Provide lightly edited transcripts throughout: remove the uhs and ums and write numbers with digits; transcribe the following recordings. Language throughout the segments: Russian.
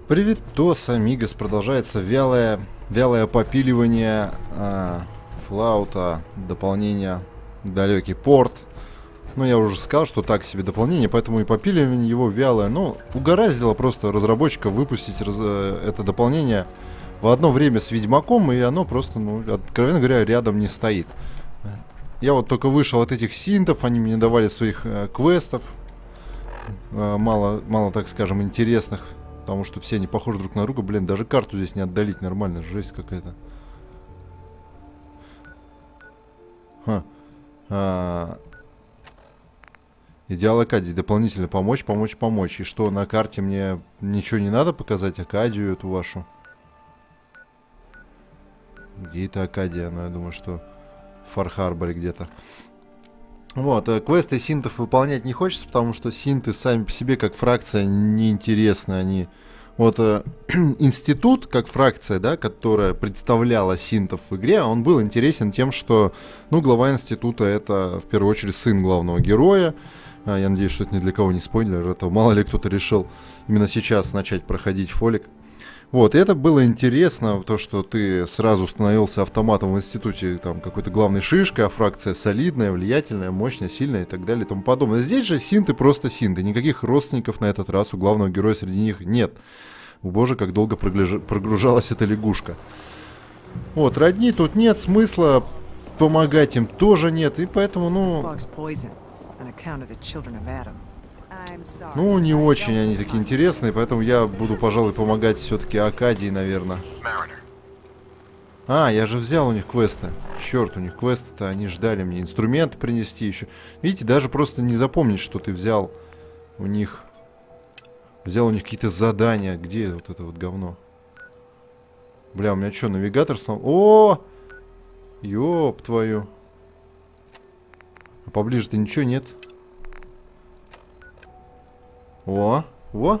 Привет, амигос. Продолжается вялое попиливание Fallout, дополнение «Далекий порт». Ну, я уже сказал, что так себе дополнение, поэтому и попиливание его вялое. Но угораздило просто разработчика выпустить это дополнение в одно время с Ведьмаком, и оно просто, ну, откровенно говоря, рядом не стоит. Я вот только вышел от этих синтов, они мне давали своих квестов, мало, так скажем, интересных. Потому что все они похожи друг на друга. Блин, даже карту здесь не отдалить нормально. Жесть какая-то. Идеал Акадии. Дополнительно помочь. И что, на карте мне ничего не надо показать? Акадию эту вашу? Где это Акадия? Ну, я думаю, что в Фар-Харборе где-то. Вот, квесты синтов выполнять не хочется, потому что синты сами по себе как фракция неинтересны. Они... Вот институт, как фракция, да, которая представляла синтов в игре, он был интересен тем, что, ну, глава института — это, в первую очередь, сын главного героя. Я надеюсь, что это ни для кого не спойлер. Это мало ли кто-то решил именно сейчас начать проходить фолик. Вот, и это было интересно, то, что ты сразу становился автоматом в институте, там, какой-то главной шишкой, а фракция солидная, влиятельная, мощная, сильная и так далее и тому подобное. Здесь же синты просто синты, никаких родственников на этот раз у главного героя среди них нет. Боже, как долго прогружалась эта лягушка. Вот, родни тут нет, смысла помогать им тоже нет, и поэтому, ну, не очень они такие интересные, поэтому я буду, пожалуй, помогать все-таки Акадии, наверное. Я же взял у них квесты. Черт, у них квесты-то, они ждали мне инструменты принести еще. Видите, даже просто не запомнить, что ты взял у них. Взял у них какие-то задания. Где вот это вот говно? Бля, у меня что, навигатор сломал? О! Ёб твою. А поближе-то ничего нет. Во. Вы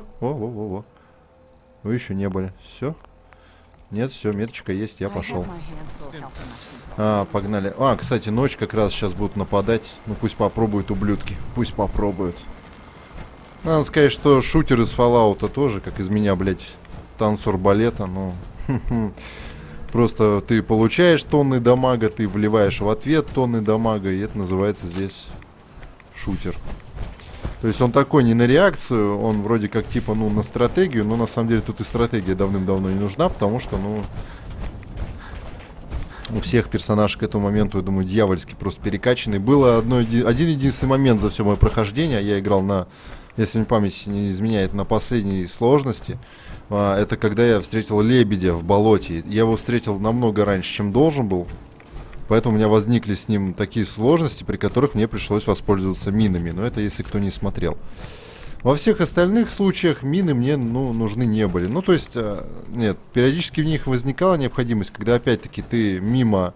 еще не были. Все? Нет, все, меточка есть, я пошел. Погнали. Кстати, ночь как раз сейчас будут нападать. Ну пусть попробуют, ублюдки. Пусть попробуют. Надо сказать, что шутер из Fallout тоже, как из меня, блядь, танцор балета, ну... Просто ты получаешь тонны дамага, ты вливаешь в ответ тонны дамага, и это называется здесь шутер. То есть он такой не на реакцию, он вроде как типа, ну, на стратегию, но на самом деле тут и стратегия давным-давно не нужна, потому что, ну, у всех персонажей к этому моменту, я думаю, дьявольски просто перекачанный. Было один единственный момент за все мое прохождение, я играл на, если мне память не изменяет, на последней сложности. Это когда я встретил лебедя в болоте. Я его встретил намного раньше, чем должен был. Поэтому у меня возникли с ним такие сложности, при которых мне пришлось воспользоваться минами. Но это если кто не смотрел. Во всех остальных случаях мины мне, ну, нужны не были. Ну, то есть, нет, периодически в них возникала необходимость, когда опять-таки ты мимо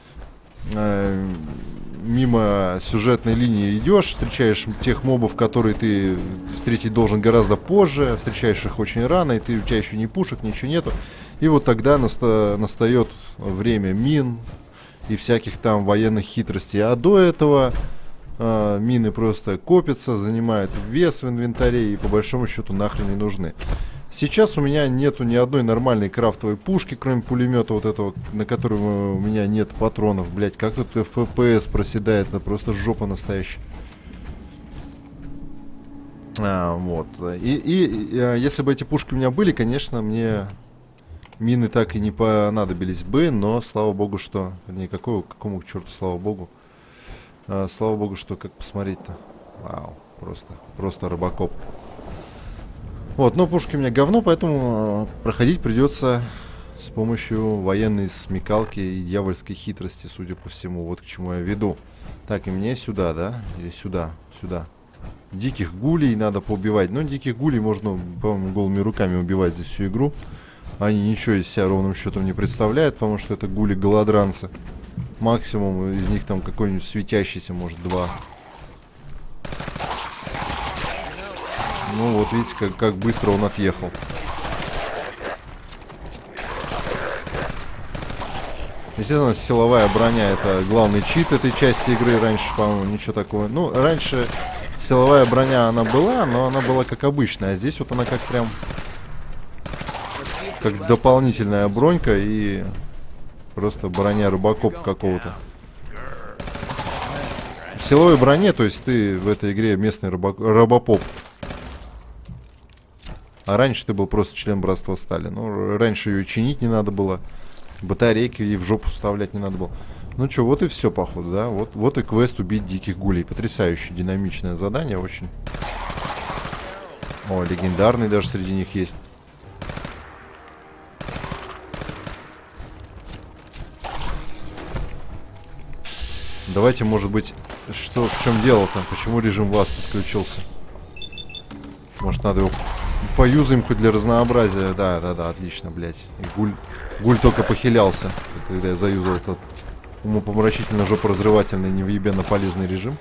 сюжетной линии идешь, встречаешь тех мобов, которые ты встретить должен гораздо позже, встречаешь их очень рано, и у тебя еще ни пушек, ничего нету. И вот тогда настает время мин и всяких там военных хитростей. А до этого мины просто копятся, занимают вес в инвентаре и по большому счету нахрен не нужны. Сейчас у меня нету ни одной нормальной крафтовой пушки, кроме пулемета вот этого, на котором у меня нет патронов. Блять, как тут FPS проседает, это просто жопа настоящая. Вот. И если бы эти пушки у меня были, конечно, мне мины так и не понадобились бы, но слава богу, что... Какому к черту слава богу? Слава богу, что, как посмотреть-то? Вау, просто робокоп. Вот, но пушки у меня говно, поэтому проходить придется с помощью военной смекалки и дьявольской хитрости, судя по всему. Вот к чему я веду. Так, и мне сюда, да? Или сюда? Сюда. Диких гулей надо поубивать. Но диких гулей можно, по-моему, голыми руками убивать за всю игру. Они ничего из себя ровным счетом не представляют, потому что это гули-голодранцы. Максимум из них там какой-нибудь светящийся, может, 2. Ну вот видите, как быстро он отъехал. Естественно, силовая броня — это главный чит этой части игры. Раньше, по-моему, ничего такого. Ну, раньше силовая броня, она была, но она была как обычная. А здесь вот она как прям как дополнительная бронька и просто броня рыбакопа какого-то. В силовой броне, то есть ты в этой игре местный робопоп. А раньше ты был просто член Братства Стали. Ну, раньше ее чинить не надо было. Батарейки ей в жопу вставлять не надо было. Ну что, вот и все, походу, да? Вот и квест убить диких гулей. Потрясающе динамичное задание, очень. О, легендарный даже среди них есть. Давайте, может быть, что, в чем дело-то? Почему режим вас отключился? Может, надо его поюзаем хоть для разнообразия. Да, отлично, блядь. И гуль только похилялся, когда я заюзал этот умопомрачительно жопоразрывательный, невъебенно полезный режим.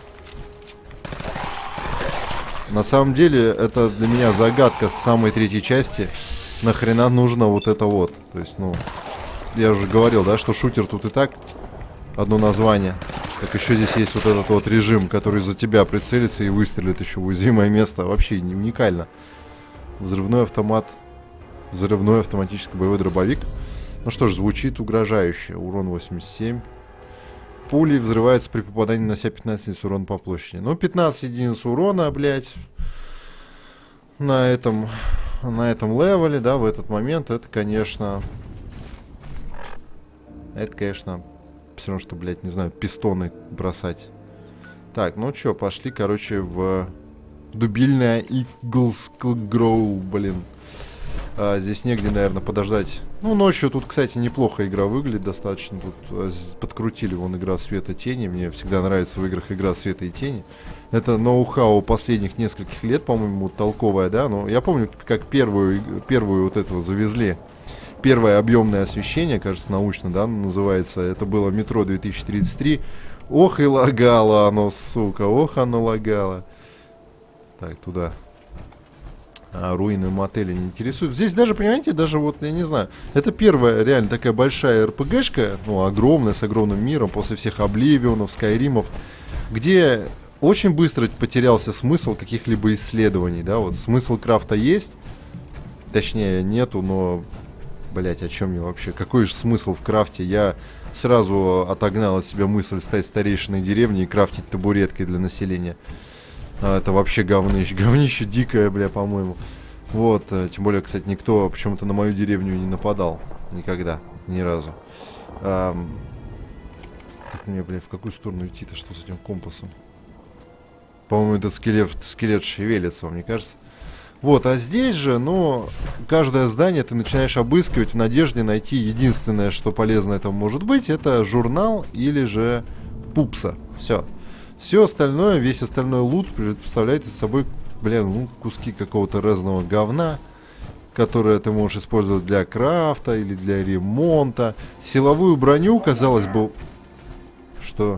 На самом деле, это для меня загадка с самой третьей части. Нахрена нужно вот это вот? То есть, ну, я уже говорил, да, что шутер тут и так одно название. Так еще здесь есть вот этот вот режим, который за тебя прицелится и выстрелит еще в уязвимое место. Вообще не уникально. Взрывной автомат. Взрывной автоматический боевой дробовик. Ну что ж, звучит угрожающе. Урон 87. Пули взрываются при попадании, нанося 15 единиц урона по площади. Ну, 15 единиц урона, блядь. На этом левеле, да, в этот момент, это, конечно... все равно, что, блядь, не знаю, пистоны бросать. Так, ну чё, пошли, короче, в дубильное Eagles Grow, блин. Здесь негде, наверное, подождать. Ну, ночью тут, кстати, неплохо игра выглядит достаточно. Тут подкрутили вон игра света тени. Мне всегда нравится в играх игра света и тени. Это ноу-хау последних нескольких лет, по-моему, толковая, да? Но я помню, как первую вот этого завезли. Первое объемное освещение, кажется, научно, да, называется. Это было метро 2033. Ох и лагало оно, сука, ох оно лагало. Так, туда. Руины мотеля не интересуют. Здесь даже, понимаете, даже вот, я не знаю, это первая реально такая большая РПГшка, ну, огромная, с огромным миром, после всех Обливионов, Скайримов, где очень быстро потерялся смысл каких-либо исследований, да, вот смысл крафта есть, точнее, нету, но, блять, о чем я вообще, какой же смысл в крафте? Я сразу отогнал от себя мысль стать старейшиной деревни и крафтить табуретки для населения. Это вообще говнище дикое, бля, по-моему. Вот, тем более, кстати, никто почему-то на мою деревню не нападал. Никогда, ни разу. Так мне, бля, в какую сторону идти-то, что с этим компасом? По-моему, этот скелет шевелится, вам не кажется? Вот, а здесь же, ну, каждое здание ты начинаешь обыскивать в надежде найти единственное, что полезное там может быть, это журнал или же пупса. Все. Все остальное, весь остальной лут представляет из собой, блин, ну, куски какого-то разного говна, которое ты можешь использовать для крафта или для ремонта. Силовую броню, казалось бы... Что?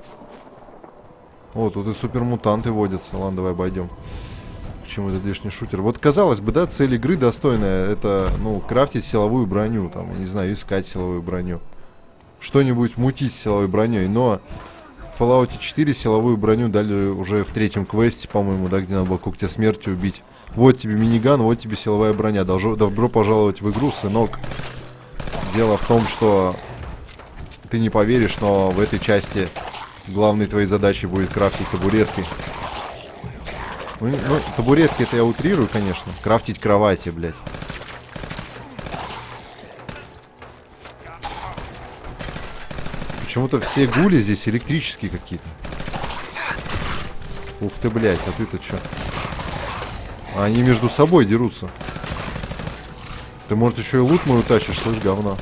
О, тут и супермутанты водятся. Ладно, давай обойдем. Почему этот лишний шутер? Вот, казалось бы, да, цель игры достойная. Это, ну, крафтить силовую броню. Там, я не знаю, искать силовую броню. Что-нибудь мутить с силовой броней. Но... В Fallout 4 силовую броню дали уже в третьем квесте, по-моему, да, где надо было когтя смерти убить. Вот тебе миниган, вот тебе силовая броня. Добро пожаловать в игру, сынок. Дело в том, что ты не поверишь, но в этой части главной твоей задачей будет крафтить табуретки. Ну, табуретки это я утрирую, конечно. Крафтить кровати, блядь. Почему-то все гули здесь электрические какие-то. Ух ты, блядь, а ты-то чё? Они между собой дерутся. Ты, может, еще и лут мой утащишь, слышь, говно.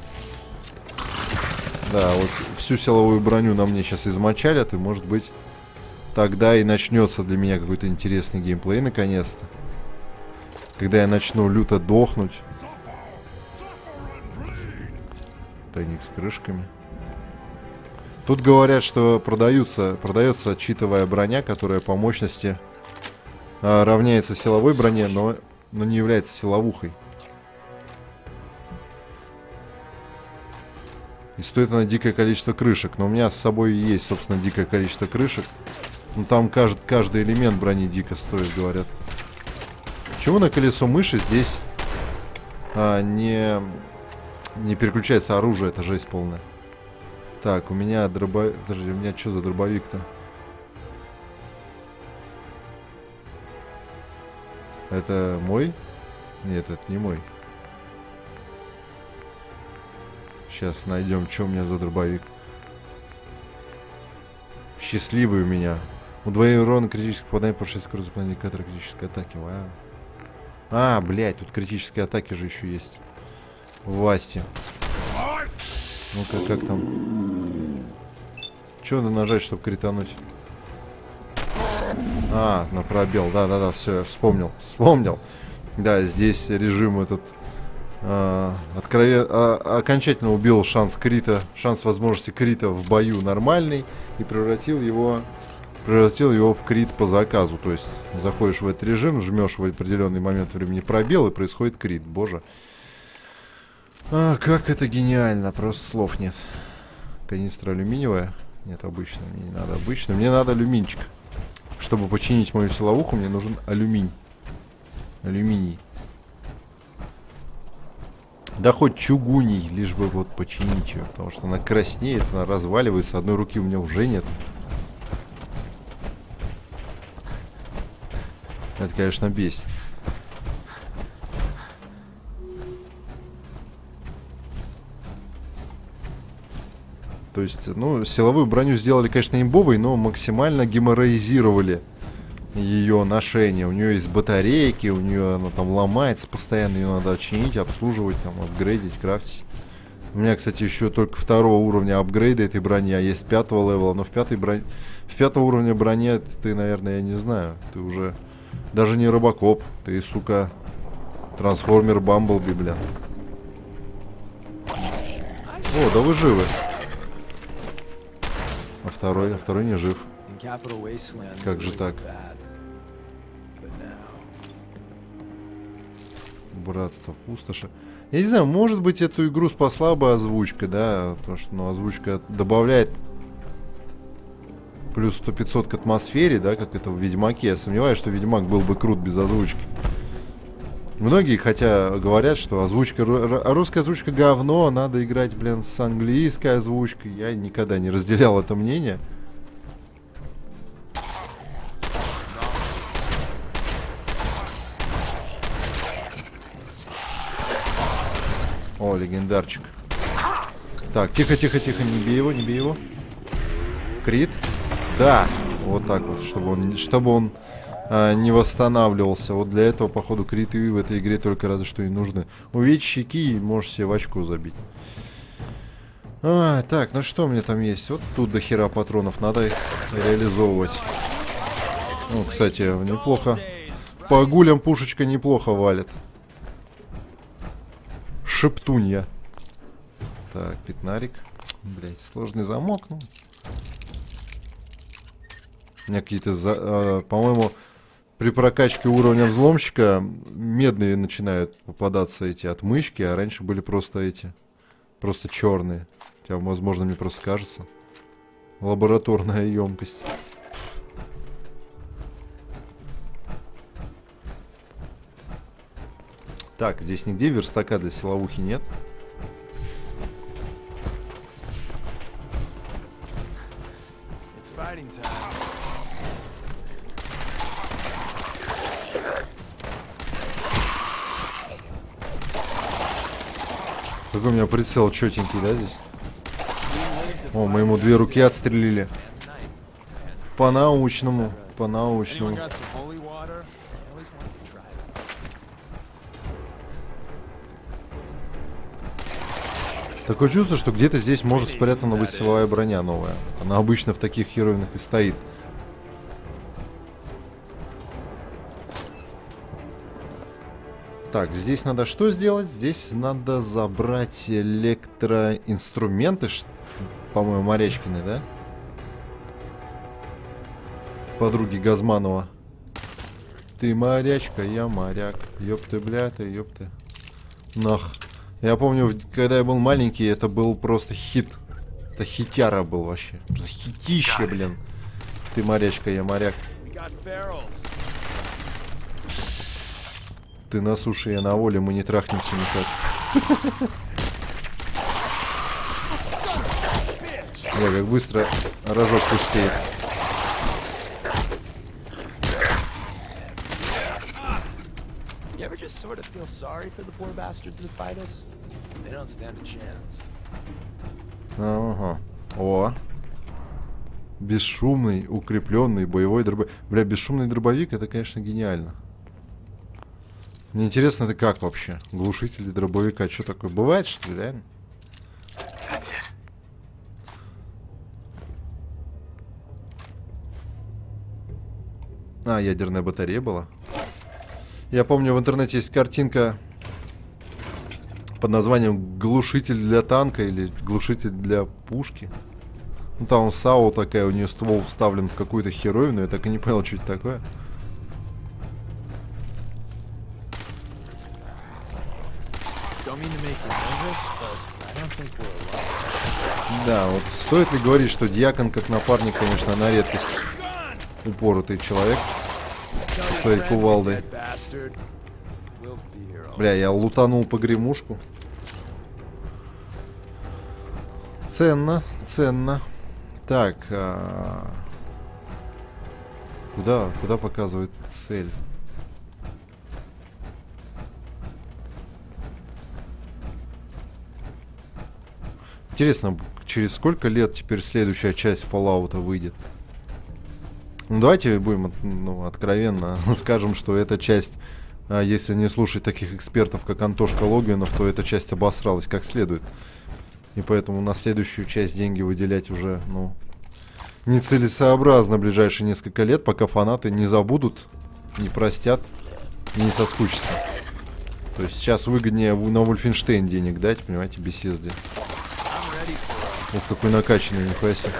Да, вот всю силовую броню на мне сейчас измочалят, и, может быть, тогда и начнется для меня какой-то интересный геймплей, наконец-то. Когда я начну люто дохнуть. Тайник с крышками. Тут говорят, что продается читовая броня, которая по мощности равняется силовой броне, но не является силовухой. И стоит она дикое количество крышек. Но у меня с собой есть, собственно, дикое количество крышек. Но там каждый элемент брони дико стоит, говорят. Почему на колесо мыши здесь не переключается оружие, это жесть полная. Так, у меня дробовик... Подожди, у меня что за дробовик-то? Это мой? Нет, это не мой. Сейчас найдем, что у меня за дробовик. Счастливый у меня. Удвоение урона критических попаданий по 6 скорости индикатора критической атаки. Вау. А, блядь, тут критические атаки же еще есть. В Васте. Ну-ка, как там? Че надо нажать, чтобы критануть? А, на пробел. Да-да-да, все, я вспомнил. Да, здесь режим этот окончательно убил шанс возможности крита в бою нормальный и превратил его в крит по заказу. То есть заходишь в этот режим, жмешь в определенный момент времени пробел и происходит крит. Боже. Как это гениально, просто слов нет. Канистра алюминиевая. Нет, обычно. Мне не надо обычно. Мне надо алюминчик. Чтобы починить мою силовуху, мне нужен алюминий. Да хоть чугуний, лишь бы вот починить ее. Потому что она краснеет, она разваливается. Одной руки у меня уже нет. Это, конечно, бесит. То есть, ну, силовую броню сделали, конечно, имбовой, но максимально геморроизировали ее ношение. У нее есть батарейки, у нее она там ломается постоянно, ее надо чинить, обслуживать, там, апгрейдить, крафтить. У меня, кстати, еще только 2-го уровня апгрейда этой брони, а есть 5-го левела, но в 5-го уровня брони ты, наверное, я не знаю, ты уже даже не Робокоп, ты, сука, трансформер Бамблби, блин. О, да вы живы. А второй не жив. Как же так? Братство в пустоши. Я не знаю, может быть, эту игру спасла бы озвучка, да? Потому что, ну, озвучка добавляет плюс 100-500 к атмосфере, да, как это в Ведьмаке. Я сомневаюсь, что Ведьмак был бы крут без озвучки. Многие, хотя, говорят, что русская озвучка говно, надо играть, блин, с английской озвучкой. Я никогда не разделял это мнение. О, легендарчик. Так, тихо, не бей его. Крит. Да, вот так вот, чтобы он не восстанавливался. Вот для этого, походу, криты в этой игре только разве что и нужны. Увидеть щеки и можешь себе в очко забить. Так, ну что у меня там есть? Вот тут до хера патронов, надо их реализовывать. Ну, кстати, неплохо. По гулям пушечка неплохо валит. Шептунья. Так, пятнарик. Блять, сложный замок, ну. У меня какие-то, по-моему, при прокачке уровня взломщика медные начинают попадаться эти отмычки, а раньше были просто черные. Хотя, возможно, мне просто кажется. Лабораторная емкость. Так, здесь нигде верстака для силовухи нет. Какой у меня прицел четенький, да, здесь? О, мы ему 2 руки отстрелили. По-научному. Такое чувство, что где-то здесь может спрятана быть силовая броня новая. Она обычно в таких херовинах и стоит. Так, здесь надо что сделать? Здесь надо забрать электроинструменты, по-моему, Морячкины, да? Подруги Газманова. Ты морячка, я моряк. Ёпты, бля, ты, ёпты. Нах. Я помню, когда я был маленький, это был просто хит. Это хитяра был вообще. Хитище, блин. Ты морячка, я моряк. Ты на суше, я на воле, мы не трахнемся никак. Бля, как быстро рожок пустеет. Ага. О. Бесшумный, укрепленный боевой дробовик. Бля, бесшумный дробовик, это, конечно, гениально. Мне интересно, это как вообще? Глушитель дробовика, что такое? Бывает, что ли, реально? А, ядерная батарея была. Я помню, в интернете есть картинка под названием «Глушитель для танка» или «Глушитель для пушки». Ну, там САУ такая, у нее ствол вставлен в какую-то херовину. Я так и не понял, что это такое. Да, вот стоит ли говорить, что Дьякон как напарник, конечно, на редкость упоротый человек со своей кувалдой. Бля, я лутанул погремушку. Ценно, ценно. Так, куда показывает цель? Интересно, через сколько лет теперь следующая часть Fallout выйдет? Ну, давайте будем откровенно скажем, что эта часть, если не слушать таких экспертов, как Антошка Логвинов, то эта часть обосралась как следует. И поэтому на следующую часть деньги выделять уже, ну, нецелесообразно в ближайшие несколько лет, пока фанаты не забудут, не простят и не соскучатся. То есть сейчас выгоднее на Wolfenstein денег дать, понимаете, беседе. Ух, какой накачанный, нихуя себе.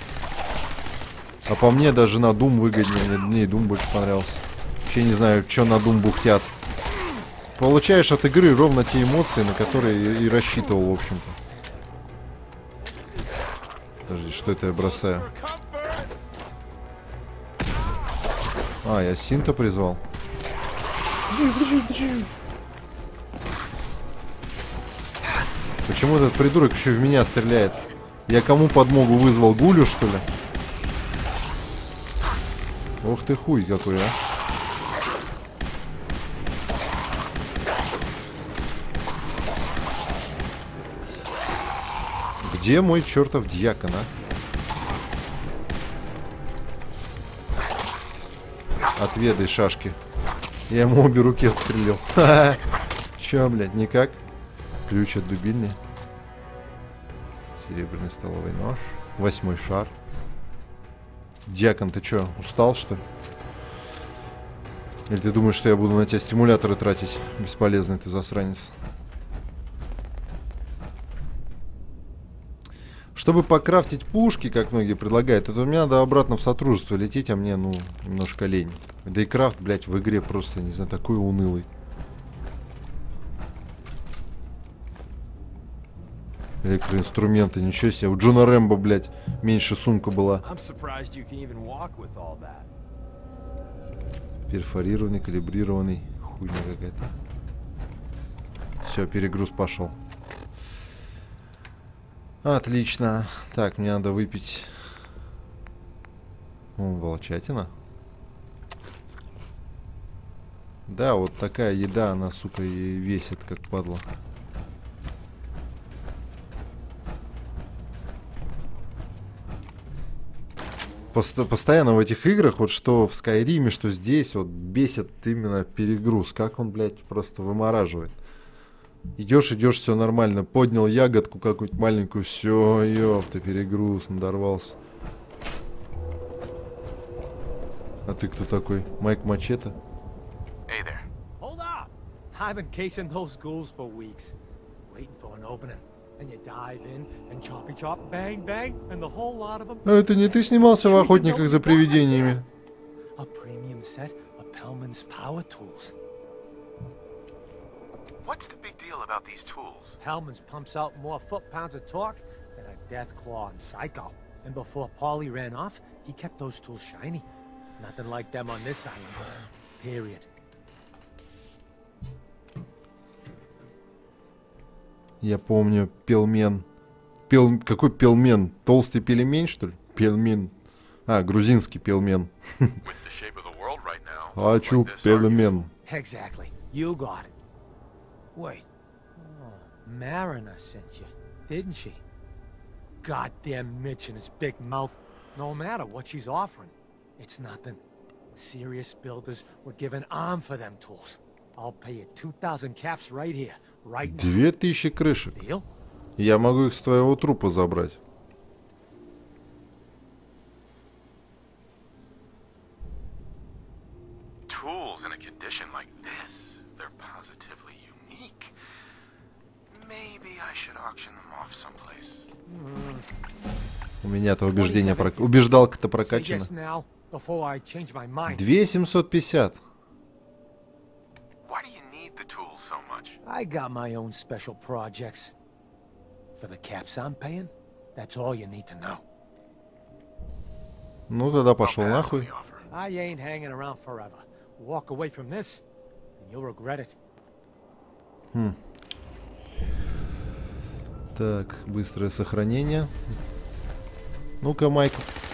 А по мне даже на Doom выгоднее. Мне и Doom больше понравился. Вообще не знаю, что на Doom бухтят. Получаешь от игры ровно те эмоции, на которые и рассчитывал, в общем-то. Подожди, что это я бросаю? А, я Синта призвал. Почему этот придурок еще в меня стреляет? Я кому подмогу вызвал? Гулю, что ли? Ох ты хуй какой, а. Где мой чертов Дьякон, а? Отведай шашки. Я ему обе руки отстрелил. Че, блядь, никак? Ключ от дубильни. Серебряный столовый нож. 8-й шар. Дьякон, ты чё, устал, что ли? Или ты думаешь, что я буду на тебя стимуляторы тратить? Бесполезный ты засранец. Чтобы покрафтить пушки, как многие предлагают, это мне надо обратно в сотрудничество лететь, а мне, ну, немножко лень. Да и крафт, блядь, в игре просто, не знаю, такой унылый. Электроинструменты, ничего себе. У Джона Рэмбо, блядь, меньше сумка была. Перфорированный, калибрированный. Хуйня какая-то. Все, перегруз пошел. Отлично. Так, мне надо выпить. О, волчатина. Да, вот такая еда, она, сука, и весит, как падла. Постоянно в этих играх, вот что в Скайриме, что здесь, вот бесит именно перегруз. Как он, блядь, просто вымораживает. Идешь, идешь, все нормально. Поднял ягодку какую-нибудь маленькую, все, ёпта, перегруз, надорвался. А ты кто такой? Майк Мачете? Hey there. Hold up! I've been casing those ghouls for weeks, waiting for an opening. And you dive in and choppy chop, bang bang, and the whole lot of them. А это не ты снимался в «Охотниках за привидениями»? A premium set of Pellman's power tools. What's the big deal about these tools? Pellman's pumps out more foot-pounds of torque than a Deathclaw and Psycho. And before Paulie ran off, he kept those tools shiny. Nothing like them on this island. Period. Я помню пелмен. Какой пелмен? Толстый пельмень, что ли? Пельмен. А, грузинский пелмен. With the shape of the world right now, Хочу like this are пельмен. Exactly. You got it. Wait. Oh, Mariner sent you, didn't she? Goddamn Mitch and his big mouth. No matter what she's offering, it's nothing. Serious builders would give an arm for them tools. I'll pay you 2,000 caps right here, right now. 2000 крышек. Deal? Я могу их с твоего трупа забрать. tools in a condition like this. They're positively unique. Maybe I should auction them off someplace. У меня-то убеждение убеждалка-то Say прокачана. yes now before I change my mind. 2750. Why do you need the tools so much? I got my own special projects. For the caps I'm paying, that's all you need to know. Ну тогда пошел Pass on нахуй. the offer. I ain't hanging around forever. Walk away from this, and you'll regret it. Так, быстрое сохранение. Ну-ка, Майк.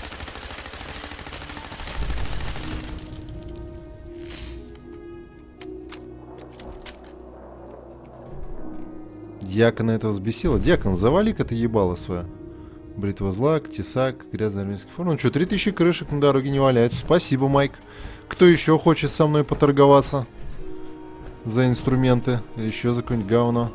Дьякона это взбесило. Дьякон, завали-ка ты ебало свое. Бритвозлак, тесак, грязный армейский форм. Ну что, 3000 крышек на дороге не валяются. Спасибо, Майк. Кто еще хочет со мной поторговаться? За инструменты. Или еще за какое-нибудь говно.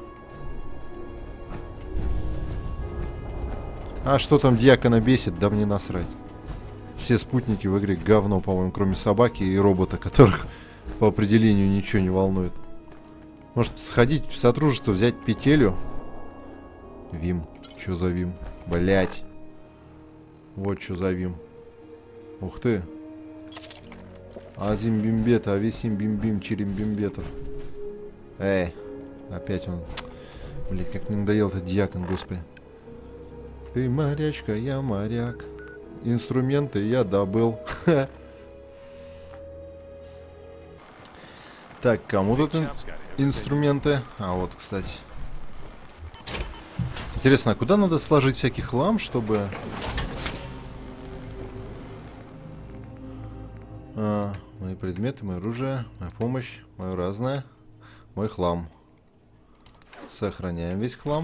А что там Дьякона бесит? Да мне насрать. Все спутники в игре говно, по-моему, кроме собаки и робота, которых по определению ничего не волнует. Может сходить в сотрудничество, взять петелю? Вим. Что за Вим? Блять. Вот что за Вим. Ух ты. Азим бимбет, ависим бим-бим, чирим бимбетов. Опять он. Блять, как мне надоел этот Дьякон, господи. Ты морячка, я моряк. Инструменты я добыл. Так, кому тут инструменты? А вот, кстати. Интересно, а куда надо сложить всякий хлам, чтобы... Мои предметы, мое оружие, моя помощь, мое разное, мой хлам. Сохраняем весь хлам.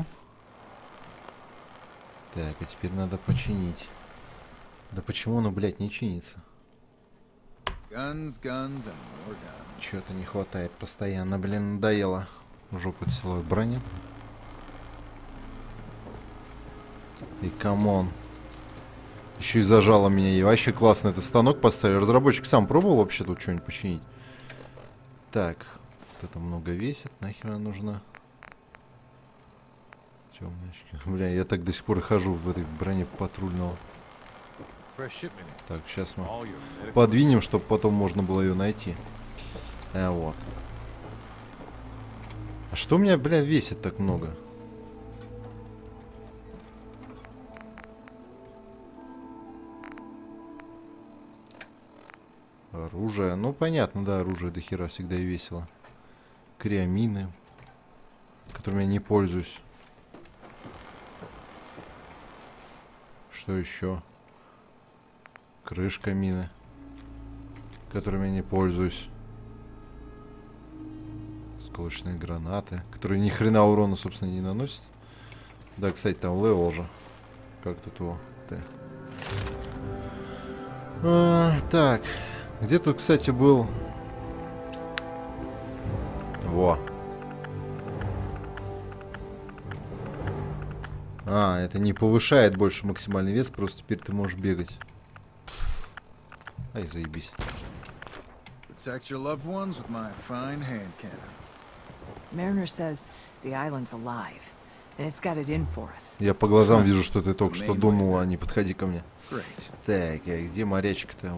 Так, а теперь надо починить. Да почему оно, блядь, не чинится? Чего-то не хватает постоянно, блин, надоело. Жопу силовой брони. И камон. Еще и зажало меня. И вообще классно этот станок поставили. Разработчик сам пробовал вообще тут что-нибудь починить? Так. Вот это много весит. Нахера нужно? Темночки. Бля, я так до сих пор и хожу в этой броне патрульного. Так, сейчас мы подвинем, чтобы потом можно было ее найти. Вот. А что у меня, бля, весит так много? Оружие. Ну, понятно, да, оружие до хера всегда и весело. Криамины, которыми я не пользуюсь. Что еще? Крышка мины, которыми я не пользуюсь. Осколочные гранаты, которые ни хрена урона, собственно, не наносят. Да, кстати, там левел же. Как тут его? Так. Где тут, кстати, был... Во. Это не повышает больше максимальный вес, просто теперь ты можешь бегать. Ай, заебись. Я по глазам вижу, что ты только что думала, а не подходи ко мне. Так, а где морячка-то?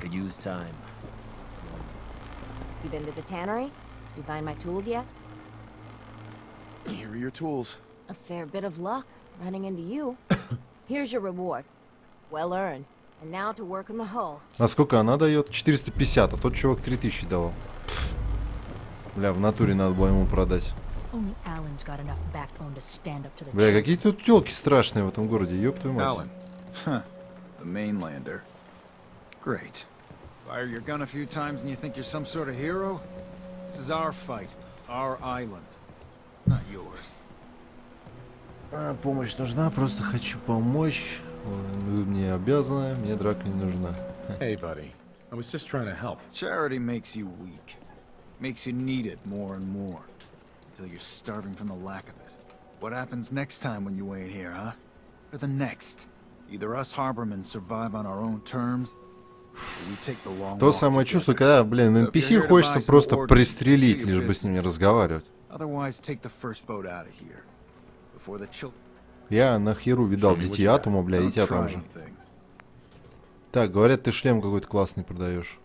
You been to the tannery? You find my tools yet? Here are your tools. A fair bit of luck running into you. Here's your reward. Well earned. And now to work on the hull. А сколько она дает? 450, а тот чувак 3000 давал. Бля, в натуре надо было ему продать. Only Alan's got enough backbone to stand up to the Бля, truth. какие тут тёлки страшные в этом городе, ёб твою мать. Alan. Huh. The mainlander. Great. Fire your gun a few times and you think you're some sort of hero? This is our fight. Our island. Not yours. Помощь нужна, просто хочу помочь. Вы мне обязаны, мне драка не нужна. Hey, buddy. I was just trying to help. Charity makes you weak. Makes you need it more and more. Until you're starving from the lack of it. What happens next time when you ain't here, huh? Or the next? Either us Harbormen survive on our own terms, or we take the long То walk самое together. чувство, когда, блин, NPC хочется просто пристрелить, лишь бы с ними разговаривать. Otherwise, take the first boat out of here. Before the children Я на херу видал детей Атома, бля, и тебя там же. Так, говорят, ты шлем какой-то классный продаешь.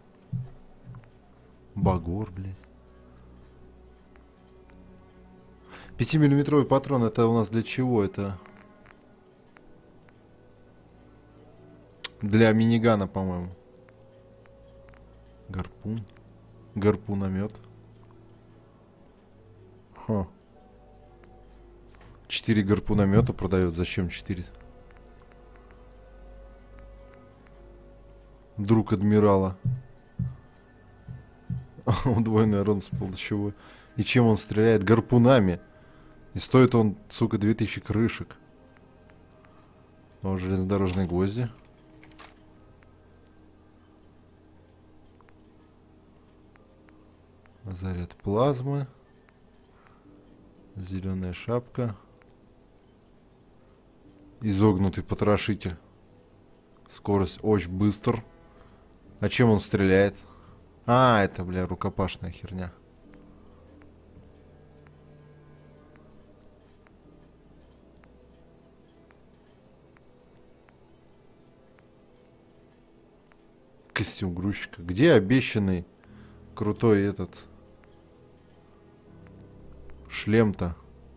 Багор, блядь. 5-миллиметровый патрон, это у нас для чего? Это для минигана, по-моему. Гарпун. Гарпуномет. Ха. 4 гарпуномета продают. Зачем 4? Друг адмирала. Удвоенный урон с полдощевой. И чем он стреляет? Гарпунами. И стоит он, сука, 2000 крышек. О, железнодорожные гвозди. Заряд плазмы. Зеленая шапка. Изогнутый потрошитель. Скорость очень быстр. А чем он стреляет? А, это, бля, рукопашная херня. Костюм грузчика. Где обещанный крутой этот шлем-то?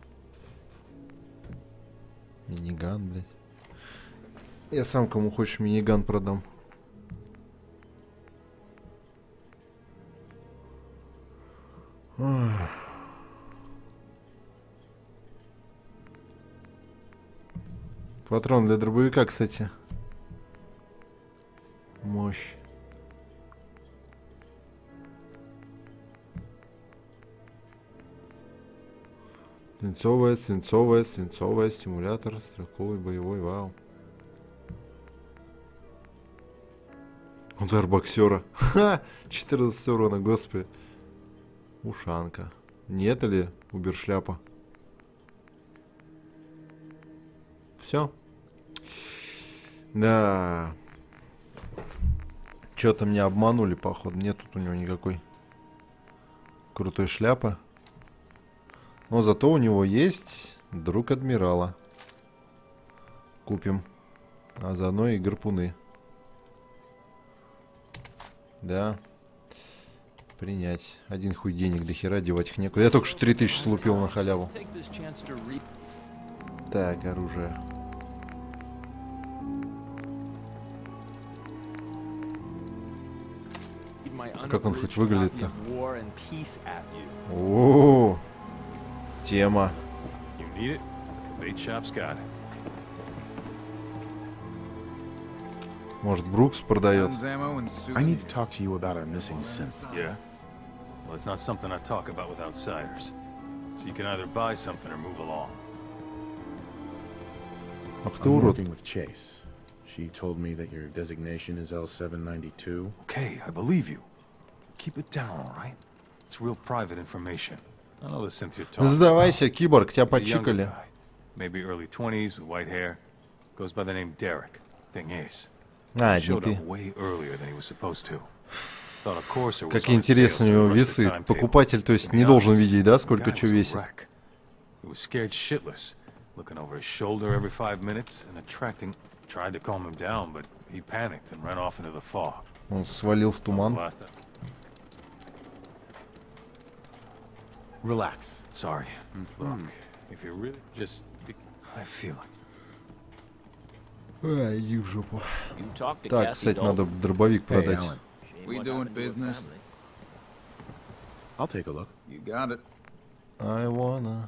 Миниган, блядь. Я сам кому хочешь миниган продам. Ох. Патрон для дробовика, кстати. Мощь. Свинцовая, свинцовая, свинцовая, стимулятор, стрелковый, боевой, вау. Удар боксера. Ха! 14 урона, господи. Ушанка. Не это ли убершляпа? Все. Да. Что-то меня обманули, походу. Нет тут у него никакой крутой шляпы. Но зато у него есть друг адмирала. Купим. А заодно и гарпуны. Да. Принять. Один хуй денег до хера, девать их некуда. Я только что 3000 слупил на халяву. Так, оружие. Как он хоть выглядит-то? О, тема. Может, Брукс продает? I need to talk to you about our missing synth. Yeah? Well, it's not something I talk about with outsiders. So you can either buy something or move along. Ах ты I'm урод. working with Chase. She told me that your designation is L792. Okay, I believe you. Keep it down, all right? It's real private information. I know the synth you're talking about. Сдавайся, киборг, тебя He's a younger подчикали. guy. Maybe early 20s with white hair. Goes by the name Derek. Thing is, А, he не showed ты. up way earlier than he was supposed to. Thought a courser was Какие on his tail, интересные у so he него rushed the весы. timetable. Покупатель, то есть, To be не должен honest, видеть, да, the сколько guy что was a весит. wreck. He was scared shitless, looking over his shoulder every 5 minutes and attracting. Tried to calm him down, but he panicked and ran off into the fog. Он свалил в туман. Last time. Relax. Sorry. Look, if you really just, I feel like. Ай, иди в жопу. Так, кстати, надо дробовик Hey, продать. Alan. We doing business? I'll take a look. You got it. I wanna.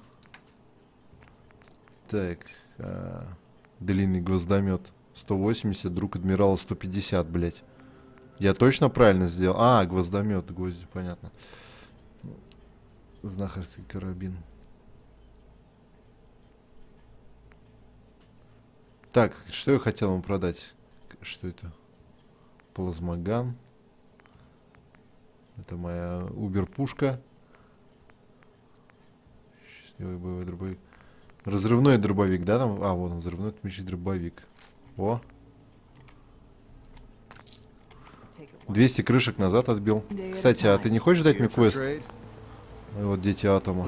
Так. Длинный гвоздомет. 180, друг адмирала 150, блять. Я точно правильно сделал? А, гвоздомет, гвозди, понятно. Знахарский карабин. Так, что я хотел ему продать? Что это? Плазмоган. Это моя убер-пушка. Счастливый боевой дробовик. Разрывной дробовик, да? Там? А, вот он, взрывной отмечный дробовик. О! 200 крышек назад отбил. Кстати, а ты не хочешь дать мне квест? Вот дети Атома.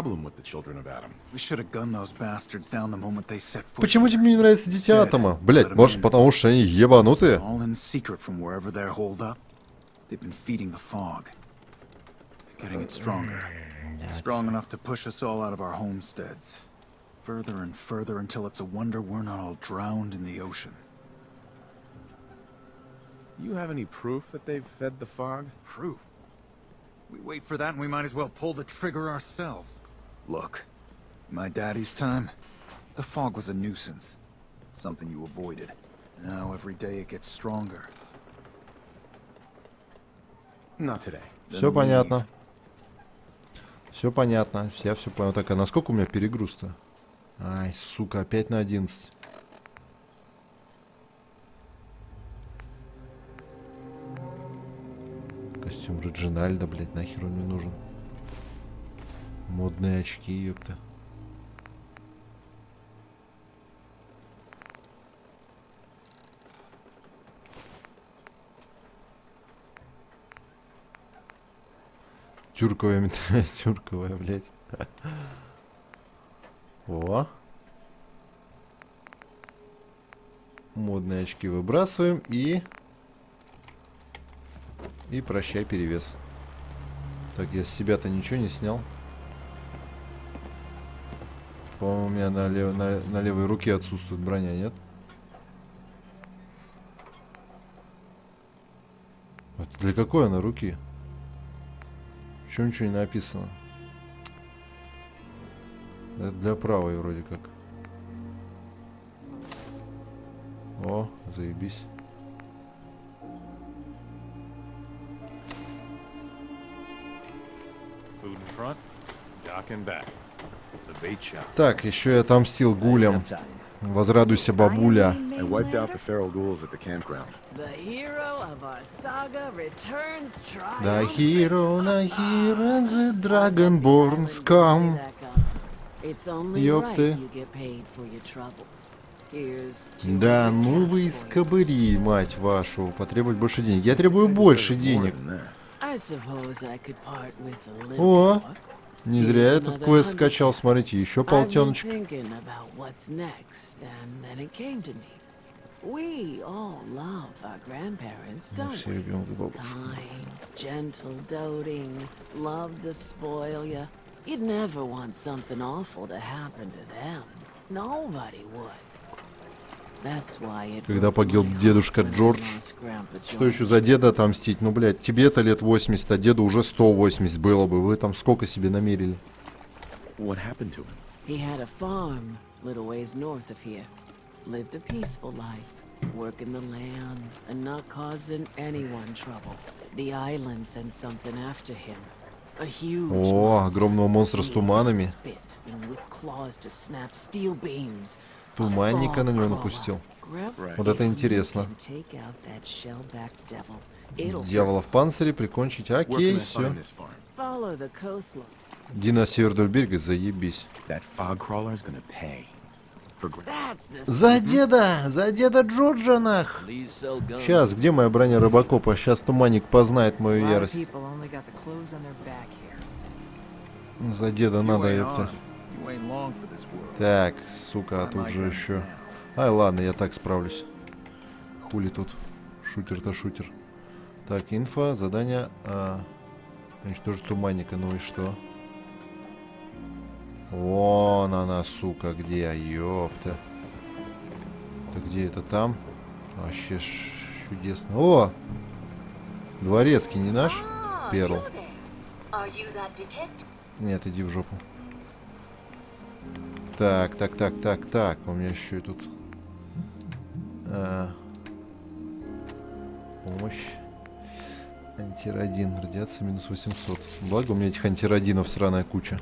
Почему тебе не нравятся дети Атома? Блять, может потому что они ебанутые? Further and further until it's a wonder we're not all drowned in the ocean. You have any proof that they've fed the fog? Proof? We wait for that and we might as well pull the trigger ourselves. Look, in my daddy's time, the fog was a nuisance. Something you avoided. Now every day it gets stronger. Not today. Все понятно. Все понятно. Я все понял. Так, а насколько у меня перегруз-то? Ай, сука, опять на 11. Костюм Реджинальда, блядь, нахер он мне нужен. Модные очки, ёпта. Тюрковая, тюрковая, блядь. О. Модные очки выбрасываем и прощай перевес. Так, я с себя-то ничего не снял. По-моему, у меня на левой руке отсутствует броня, нет? Вот для какой она руки? Почему ничего не написано? Это для правой вроде как. О, заебись. Так, еще я отомстил гулям. Возрадуйся, бабуля. I wiped out the feral ghouls at the campground. The hero of our saga returns The hero, the Dragonborn's come. Ёпты. Да, ну вы из кобыри, мать вашу. Потребовать больше денег. Я требую больше денег. О, не зря этот квест скачал. Смотрите, еще полтеночек. We all love our grandparents, don't Все we? любим бабушку. Kind, gentle, doting, love to spoil you. You'd never want something awful to happen to them. Nobody would. That's why it Когда погиб дедушка Джордж. Что еще за деда отомстить? Ну, блядь, тебе-то лет 80, а деду уже 180 было бы. Вы там сколько себе намерили? What happened to him? He had a farm, little ways north of here. Lived a peaceful life, working the land, and not causing anyone trouble. The island sent something after him. A huge О, огромного монстра с туманами. Туманника на него напустил. Вот это интересно. Дьявола в панцире прикончить. Окей, все. Иди на север вдоль берега, заебись. За деда Джорджа, нах! Сейчас, где моя броня Робокопа? Сейчас туманник познает мою ярость. За деда надо, ёпта. Так, сука, а тут же еще... Ай, ладно, я так справлюсь. Хули тут? Шутер-то шутер. Так, инфа, задание... уничтожить туманника, ну и что? Вон она, сука, где? Ёпта. Это где это там? Вообще чудесно. О! Дворецкий не наш? Перл. Нет, иди в жопу. Так. У меня еще и тут... помощь. Антирадин. Радиация минус 800. Благо у меня этих антирадинов сраная куча.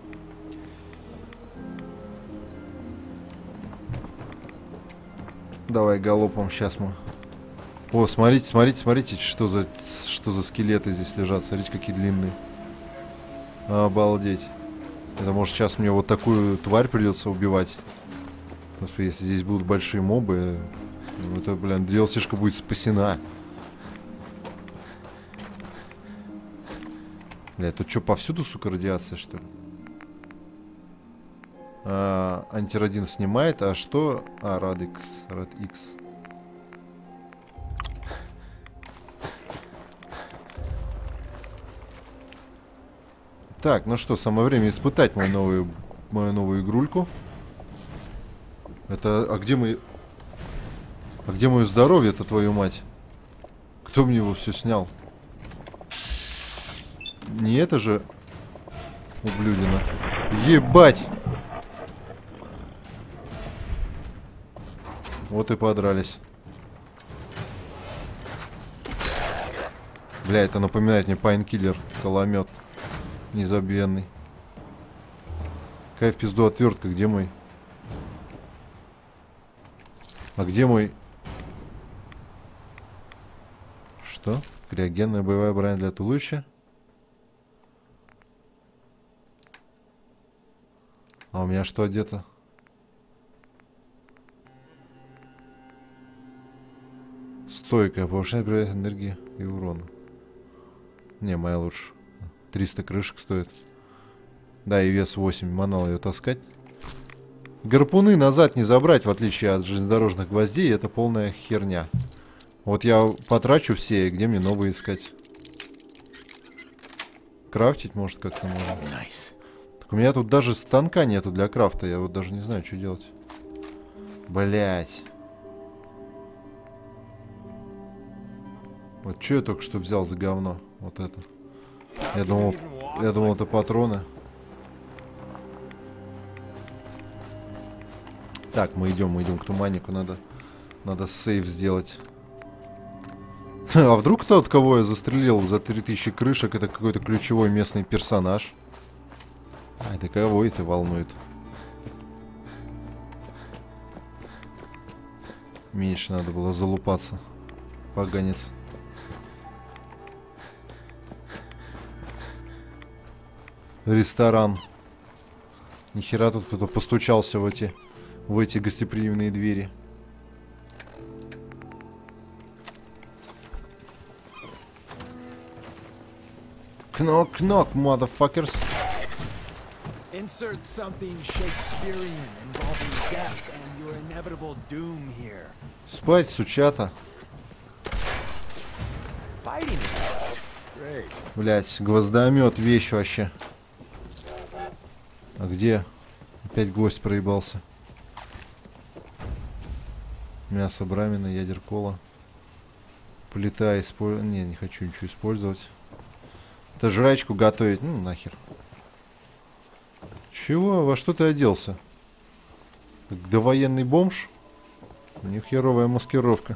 Давай галопом, сейчас мы... О, смотрите, что за скелеты здесь лежат. Смотрите, какие длинные. Обалдеть. Это может сейчас мне вот такую тварь придется убивать. Господи, если здесь будут большие мобы, ну это, блин, DLC-шка будет спасена. Бля, тут что, повсюду, сука, радиация, что ли? Антирадин снимает, а что? Радx. Так, ну что, самое время испытать мою новую игрульку. Это... А где мое здоровье-то, твою мать? Кто мне его все снял? Не это же... Ублюдина. Ебать! Вот и подрались. Бля, это напоминает мне Пайнкиллер, Коломет. Незабвенный. Какая в пизду отвертка, где мой? А где мой? Что? Криогенная боевая броня для туловища? А у меня что одето? Стойкая, повышает энергии и урона. Не, моя лучше. 300 крышек стоит. Да, и вес 8. Манал ее таскать. Гарпуны назад не забрать, в отличие от железнодорожных гвоздей. Это полная херня. Вот я потрачу все, где мне новые искать. Крафтить, может, как-то можно. Nice. Так у меня тут даже станка нету для крафта. Я вот даже не знаю, что делать. Блять. Вот что я только что взял за говно? Вот это. Я думал, это патроны. Так, мы идем к туманнику. Надо сейв сделать. А вдруг тот, кого я застрелил за 3000 крышек, это какой-то ключевой местный персонаж? А, это кого это волнует? Меньше надо было залупаться. Поганец. Ресторан. Нихера тут кто-то постучался в эти гостеприимные двери. Knock, motherfuckers. Insert something Shakespearean involving death and your inevitable doom here. Спать, сучата. Fighting. Great. Блять, гвоздомет, вещь вообще. А где? Опять гвоздь проебался. Мясо брамина, ядер кола. Плита использовать. Не хочу ничего использовать. Это жрачку готовить. Ну, нахер. Чего? Во что ты оделся? Как довоенный бомж? У них херовая маскировка.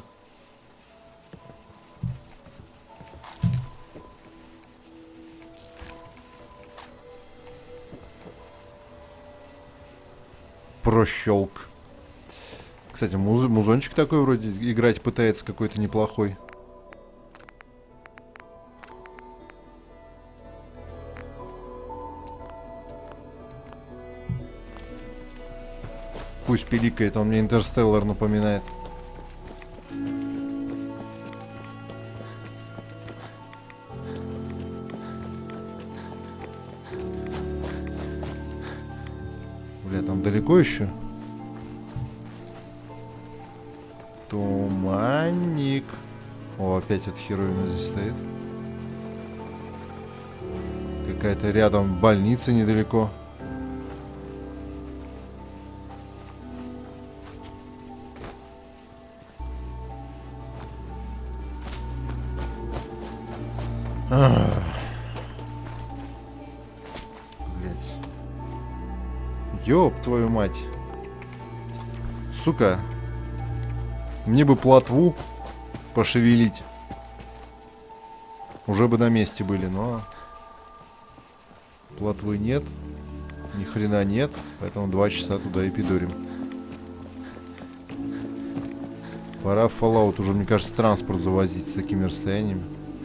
Прощелк. Кстати, музончик такой вроде играть пытается какой-то неплохой. Пусть пиликает, он мне Интерстеллар напоминает. Бля, там далеко еще? Туманник. О, опять эта херовина здесь стоит. Какая-то рядом больница недалеко. Ёб твою мать. Сука. Мне бы плотву пошевелить. Уже бы на месте были, но... Плотвы нет. Ни хрена нет. Поэтому 2 часа туда и пидорим. Пора в Fallout уже, мне кажется, транспорт завозить с такими расстояниями.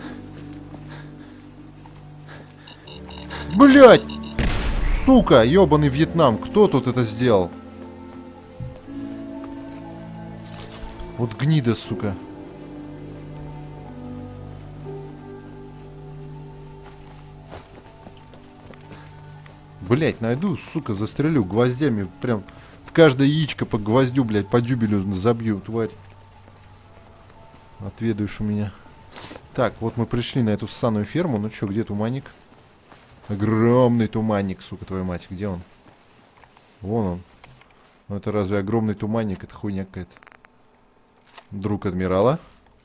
Блять! Сука! Ёбаный Вьетнам! Кто тут это сделал? Вот гнида, сука. Блять, найду, сука, застрелю гвоздями. Прям в каждое яичко по гвоздю, блять, по дюбелю забью, тварь. Отведаешь у меня. Так, вот мы пришли на эту ссаную ферму. Ну чё, где туманник? Огромный туманник, сука, твою мать. Где он? Вон он. Ну это разве огромный туманник? Это хуйня какая-то. Друг адмирала.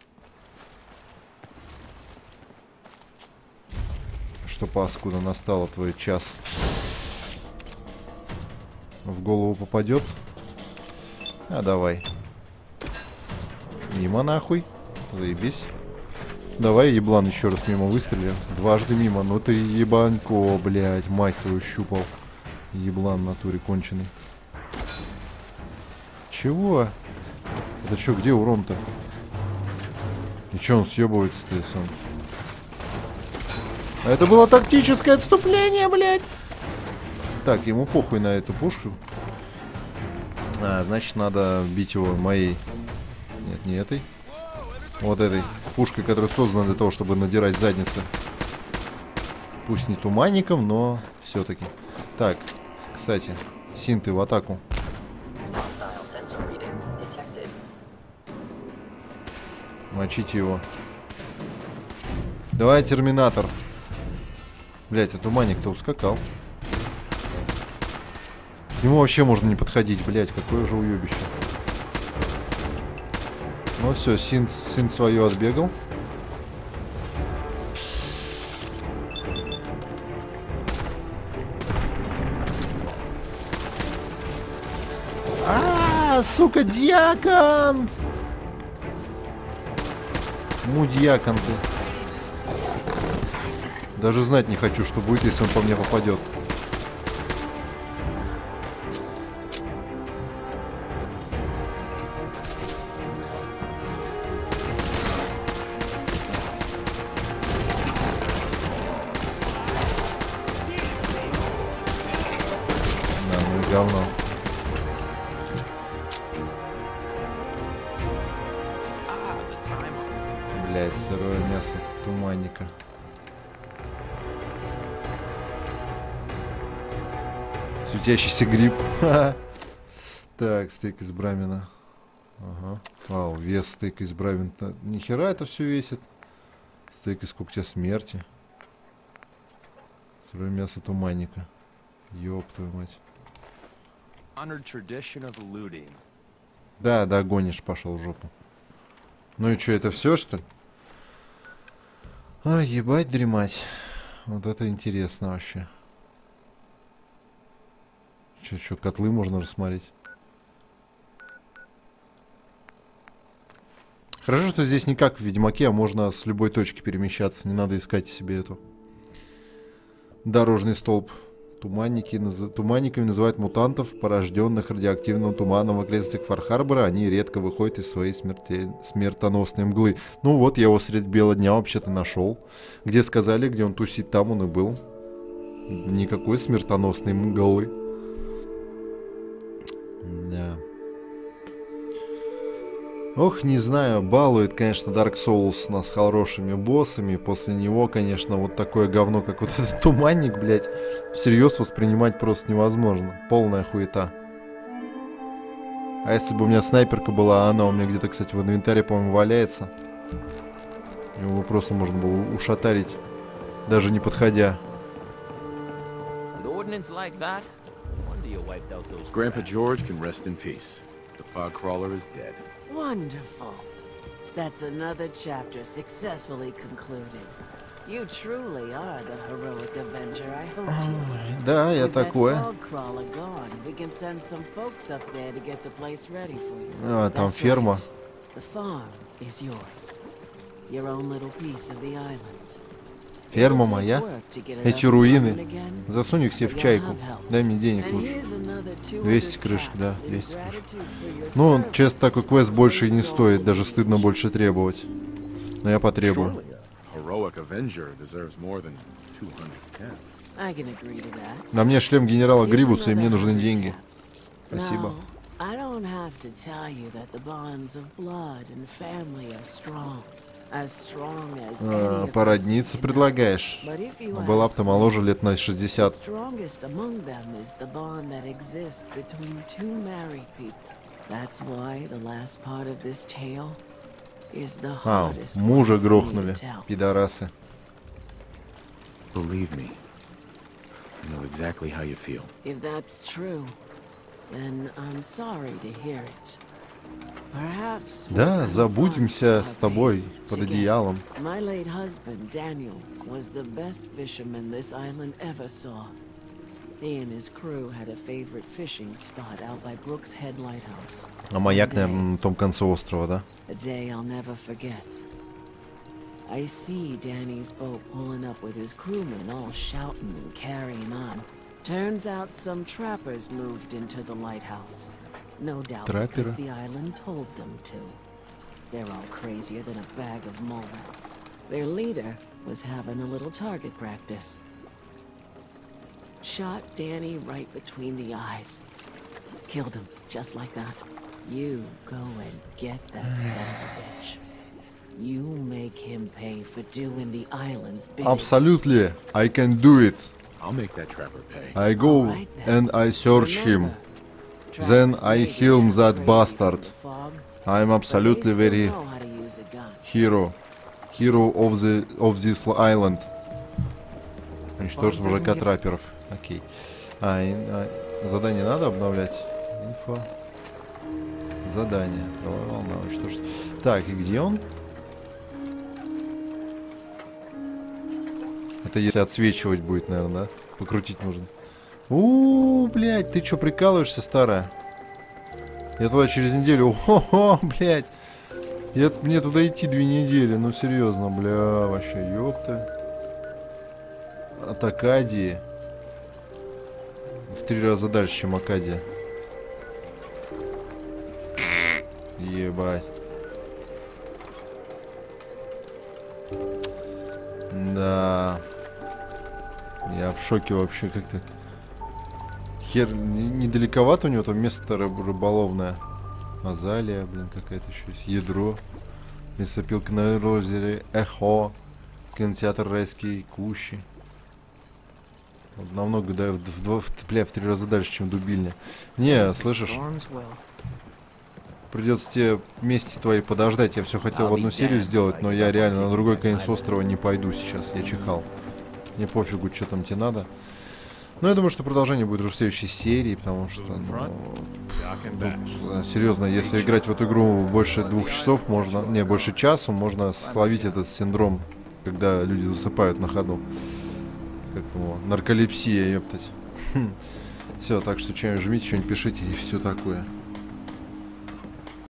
Что паскуда, настало твой час. В голову попадет. А давай. Мимо нахуй. Заебись. Давай, еблан, еще раз мимо выстрелим. Дважды мимо. Ну ты ебанько, блядь. Мать твою щупал. Еблан в натуре конченый. Чего? Это что, где урон-то? И че он съебывается-то, если он... А это было тактическое отступление, блядь! Так, ему похуй на эту пушку. А, значит, надо бить его моей... Нет, не этой. Вот этой пушкой, которая создана для того, чтобы надирать задницы. Пусть не туманником, но все-таки. Так, кстати, синты в атаку. Мочите его. Давай, терминатор. Блять, а туманник-то ускакал. К нему вообще можно не подходить, блять, какое же уебище. Ну все, синт свое отбегал. Сука, дьякон! Мудьякон ты. Даже знать не хочу, что будет, если он по мне попадет. Да, ну и говно. Блять, сырое мясо туманника. Светящийся гриб. Так, стейк из брамина. Ага. Вау, вес стейка из брамина. Нихера это все весит. Стейк из когтя смерти. Сырое мясо туманника. Ёб твою мать. Да, да, гонишь, пошел в жопу. Ну и что, это все, что ли? А, ебать, дремать. Вот это интересно вообще. Что, котлы можно рассмотреть? Хорошо, что здесь не как в Ведьмаке, а можно с любой точки перемещаться. Не надо искать себе эту. Дорожный столб. Туманниками называют мутантов, порожденных радиоактивным туманом в окрестностях Фар-Харбора. Они редко выходят из своей смертоносной мглы. Ну вот, я его средь бела дня вообще-то нашел. Где сказали, где он тусит, там он и был. Никакой смертоносной мглы. Да. Ох, не знаю, балует, конечно, Dark Souls нас хорошими боссами. После него, конечно, вот такое говно, как вот этот туманник, блядь, всерьез воспринимать просто невозможно. Полная хуета. А если бы у меня снайперка была, она у меня где-то, кстати, в инвентаре, по-моему, валяется. Его просто можно было ушатарить, даже не подходя. Grandpa George can rest in peace. The fog crawler is dead. Wonderful. That's another chapter successfully concluded. You truly are the heroic avenger I hoped you were. Да, я With that такое. fog crawler gone, we can send some folks up there to get the place ready for you. А, там That's ферма. right. The farm is yours. Your own little piece of the island. Ферма It'll take моя. work to get it Эти up and руины. running again, Засунь их себе but в you'll чайку. have help. Дай мне денег And лучше. here's another 200 200 крышек, да, caps in 200 крышек. gratitude for your Ну, service честно, такой to квест больше и не Dalton стоит. Даже Village. стыдно больше требовать. Но я потребую. Surely a heroic Avenger deserves more than 200 cats. I can agree to that. На мне шлем генерала Here's Грибуса, и мне another нужны 100 деньги. caps. Спасибо. Now, I don't have to tell you that the bonds of blood and family are strong. As strong as any of us Породниться can know. предлагаешь? But if you Была бы ask ты me, моложе лет на the 60. strongest among them is the bond that exists between two married people. That's why the last part of this tale is the А, hardest мужа one for me to грохнули, tell. пидорасы. Believe me, I know exactly how you feel. If that's true, then I'm sorry to hear it. Perhaps we Да, could забудемся find с тобой our под baby одеялом. together. My late husband, Daniel, was the best fisherman this island ever saw. He and his crew had a favorite fishing spot out by Brooks Head Lighthouse. А маяк, наверное, на том конце острова, да? A day I'll never forget. I see Danny's boat pulling up with his crewmen all shouting and carrying on. Turns out some trappers moved into the lighthouse. No doubt because Трапперы? the island told them to. They're all crazier than a bag of mole rats. Their leader was having a little target practice. Shot Danny right between the eyes. Killed him, just like that. You go and get that son of a bitch. You make him pay for doing the island's bidding. Absolutely, I can do it. I'll make that trapper pay. I go Alright then. and I search him. Remember, Then trappers I may kill be that crazy bastard. in the fog, I'm but absolutely they still very know how to use a gun. hero of this island. Уничтожить врага трапперов. Окей. Задание надо обновлять? Инфо. Задание. Кровавая волна. Уничтожить. Так, и где он? Это если отсвечивать будет, наверное, да? Покрутить нужно. Блядь, ты чё, прикалываешься, старая? Я туда через неделю. Хо-хо, блядь. Мне туда идти 2 недели. Ну, серьезно, бля, вообще, ёпта. От Акадии. В 3 раза дальше, чем Акадия. Ебать. Да. Я в шоке вообще как-то. Хер, недалековато у него там место рыболовное. Азалия, блин, какая-то еще есть. Ядро. Лесопилка на озере. Эхо. Кинотеатр Райские кущи. Вот намного, да, в 3 раза дальше, чем Дубильня. Не, слышишь? Придется тебе вместе твои подождать. Я все хотел в одну серию сделать, но я реально на другой конец острова не пойду сейчас. Я чихал. Мне пофигу, что там тебе надо. Но я думаю, что продолжение будет уже в следующей серии, потому что, серьезно, если играть в эту игру больше 2 часов, можно, не, больше часу, можно словить этот синдром, когда люди засыпают на ходу. Как там, нарколепсия, ёптать. Все, так что что-нибудь жмите, что-нибудь пишите и все такое.